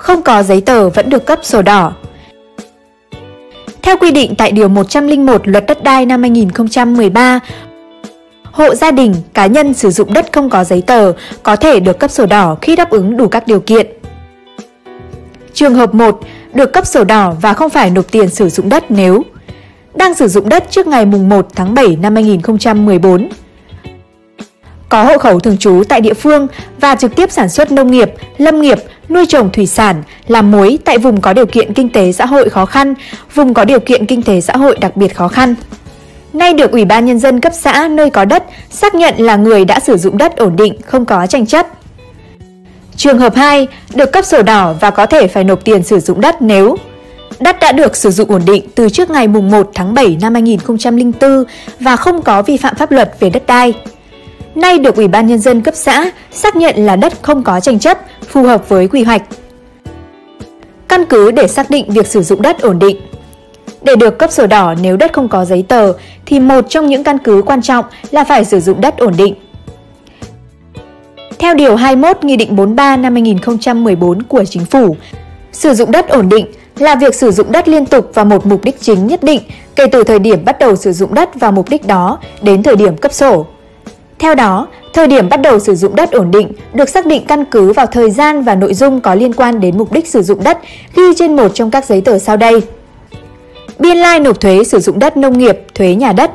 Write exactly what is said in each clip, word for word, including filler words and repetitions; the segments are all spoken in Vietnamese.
không có giấy tờ vẫn được cấp sổ đỏ. Theo quy định tại Điều một trăm lẻ một Luật Đất đai năm hai nghìn không trăm mười ba, hộ gia đình, cá nhân sử dụng đất không có giấy tờ có thể được cấp sổ đỏ khi đáp ứng đủ các điều kiện. Trường hợp một, được cấp sổ đỏ và không phải nộp tiền sử dụng đất nếu đang sử dụng đất trước ngày mùng một tháng bảy năm hai nghìn không trăm mười bốn, có hộ khẩu thường trú tại địa phương và trực tiếp sản xuất nông nghiệp, lâm nghiệp, nuôi trồng thủy sản, làm muối tại vùng có điều kiện kinh tế xã hội khó khăn, vùng có điều kiện kinh tế xã hội đặc biệt khó khăn. Nay được Ủy ban Nhân dân cấp xã nơi có đất xác nhận là người đã sử dụng đất ổn định, không có tranh chấp. Trường hợp hai, được cấp sổ đỏ và có thể phải nộp tiền sử dụng đất nếu đất đã được sử dụng ổn định từ trước ngày mùng một tháng bảy năm hai nghìn không trăm lẻ bốn và không có vi phạm pháp luật về đất đai. Nay được Ủy ban Nhân dân cấp xã xác nhận là đất không có tranh chấp, phù hợp với quy hoạch. Căn cứ để xác định việc sử dụng đất ổn định. Để được cấp sổ đỏ nếu đất không có giấy tờ thì một trong những căn cứ quan trọng là phải sử dụng đất ổn định. Theo Điều hai mươi mốt Nghị định bốn mươi ba năm hai nghìn không trăm mười bốn của Chính phủ, sử dụng đất ổn định là việc sử dụng đất liên tục vào một mục đích chính nhất định kể từ thời điểm bắt đầu sử dụng đất vào mục đích đó đến thời điểm cấp sổ. Theo đó, thời điểm bắt đầu sử dụng đất ổn định được xác định căn cứ vào thời gian và nội dung có liên quan đến mục đích sử dụng đất ghi trên một trong các giấy tờ sau đây. Biên lai nộp thuế sử dụng đất nông nghiệp, thuế nhà đất.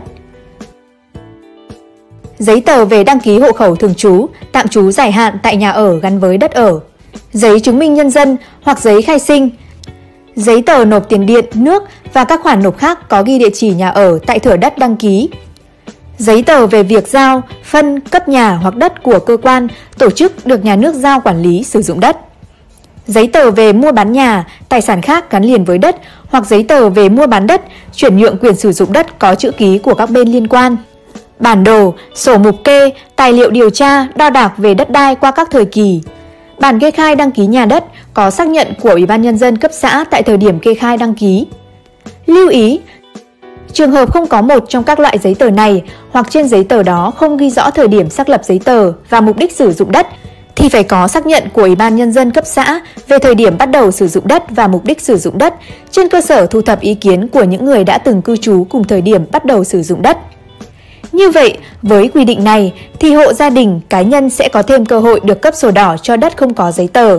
Giấy tờ về đăng ký hộ khẩu thường trú, tạm trú dài hạn tại nhà ở gắn với đất ở. Giấy chứng minh nhân dân hoặc giấy khai sinh. Giấy tờ nộp tiền điện, nước và các khoản nộp khác có ghi địa chỉ nhà ở tại thửa đất đăng ký. Giấy tờ về việc giao, phân, cấp nhà hoặc đất của cơ quan, tổ chức được nhà nước giao quản lý sử dụng đất. Giấy tờ về mua bán nhà, tài sản khác gắn liền với đất hoặc giấy tờ về mua bán đất, chuyển nhượng quyền sử dụng đất có chữ ký của các bên liên quan. Bản đồ, sổ mục kê, tài liệu điều tra, đo đạc về đất đai qua các thời kỳ. Bản kê khai đăng ký nhà đất có xác nhận của Ủy ban Nhân dân cấp xã tại thời điểm kê khai đăng ký. Lưu ý, trường hợp không có một trong các loại giấy tờ này hoặc trên giấy tờ đó không ghi rõ thời điểm xác lập giấy tờ và mục đích sử dụng đất, thì phải có xác nhận của Ủy ban Nhân dân cấp xã về thời điểm bắt đầu sử dụng đất và mục đích sử dụng đất trên cơ sở thu thập ý kiến của những người đã từng cư trú cùng thời điểm bắt đầu sử dụng đất. Như vậy, với quy định này thì hộ gia đình, cá nhân sẽ có thêm cơ hội được cấp sổ đỏ cho đất không có giấy tờ.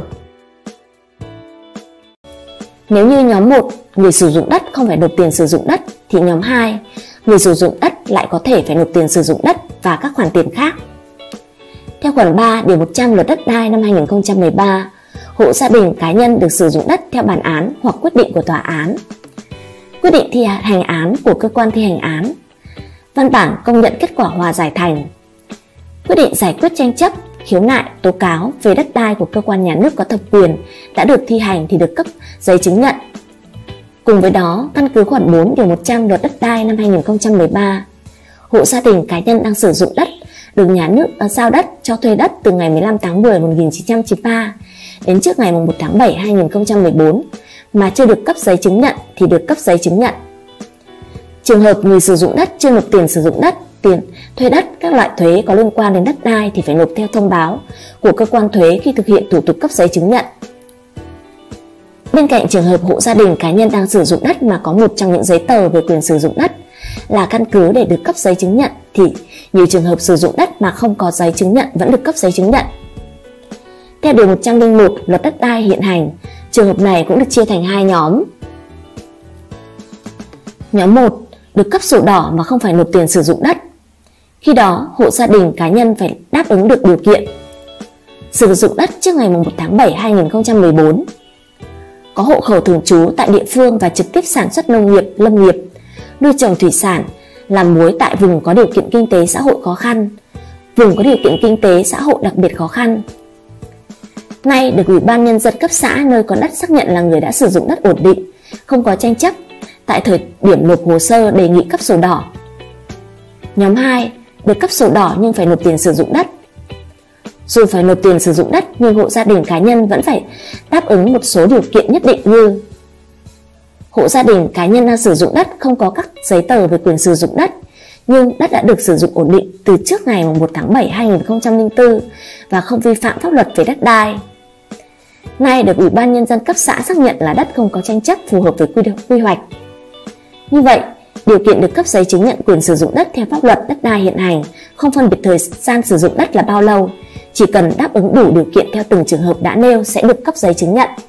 Nếu như nhóm một, người sử dụng đất không phải nộp tiền sử dụng đất, thì nhóm hai, người sử dụng đất lại có thể phải nộp tiền sử dụng đất và các khoản tiền khác. Theo khoản ba Điều một trăm Luật Đất đai năm hai nghìn không trăm mười ba, hộ gia đình, cá nhân được sử dụng đất theo bản án hoặc quyết định của tòa án, quyết định thi hành án của cơ quan thi hành án, văn bản công nhận kết quả hòa giải thành, quyết định giải quyết tranh chấp, khiếu nại, tố cáo về đất đai của cơ quan nhà nước có thẩm quyền đã được thi hành thì được cấp giấy chứng nhận. Cùng với đó, căn cứ khoản bốn Điều một trăm Luật Đất đai năm hai nghìn không trăm mười ba, hộ gia đình, cá nhân đang sử dụng đất được nhà nước giao đất cho thuê đất từ ngày mười lăm tháng mười năm một nghìn chín trăm chín mươi ba đến trước ngày một tháng bảy năm hai nghìn không trăm mười bốn mà chưa được cấp giấy chứng nhận thì được cấp giấy chứng nhận. Trường hợp người sử dụng đất chưa nộp tiền sử dụng đất, tiền thuê đất, các loại thuế có liên quan đến đất đai thì phải nộp theo thông báo của cơ quan thuế khi thực hiện thủ tục cấp giấy chứng nhận. Bên cạnh trường hợp hộ gia đình, cá nhân đang sử dụng đất mà có một trong những giấy tờ về quyền sử dụng đất là căn cứ để được cấp giấy chứng nhận, thì nhiều trường hợp sử dụng đất mà không có giấy chứng nhận vẫn được cấp giấy chứng nhận. Theo Điều một trăm lẻ một Luật Đất đai hiện hành, trường hợp này cũng được chia thành hai nhóm. Nhóm một, được cấp sổ đỏ mà không phải nộp tiền sử dụng đất. Khi đó, hộ gia đình, cá nhân phải đáp ứng được điều kiện sử dụng đất trước ngày một tháng bảy năm hai nghìn không trăm mười bốn, có hộ khẩu thường trú tại địa phương và trực tiếp sản xuất nông nghiệp, lâm nghiệp, nuôi trồng thủy sản, làm muối tại vùng có điều kiện kinh tế xã hội khó khăn, vùng có điều kiện kinh tế xã hội đặc biệt khó khăn. Nay được Ủy ban Nhân dân cấp xã nơi có đất xác nhận là người đã sử dụng đất ổn định, không có tranh chấp tại thời điểm nộp hồ sơ đề nghị cấp sổ đỏ. Nhóm hai, được cấp sổ đỏ nhưng phải nộp tiền sử dụng đất. Dù phải nộp tiền sử dụng đất nhưng hộ gia đình, cá nhân vẫn phải đáp ứng một số điều kiện nhất định như: hộ gia đình, cá nhân đang sử dụng đất không có các giấy tờ về quyền sử dụng đất, nhưng đất đã được sử dụng ổn định từ trước ngày một tháng bảy năm hai nghìn không trăm lẻ bốn và không vi phạm pháp luật về đất đai. nay được Ủy ban Nhân dân cấp xã xác nhận là đất không có tranh chấp phù hợp với quy, quy hoạch. Như vậy, điều kiện được cấp giấy chứng nhận quyền sử dụng đất theo pháp luật đất đai hiện hành, không phân biệt thời gian sử dụng đất là bao lâu, chỉ cần đáp ứng đủ điều kiện theo từng trường hợp đã nêu sẽ được cấp giấy chứng nhận.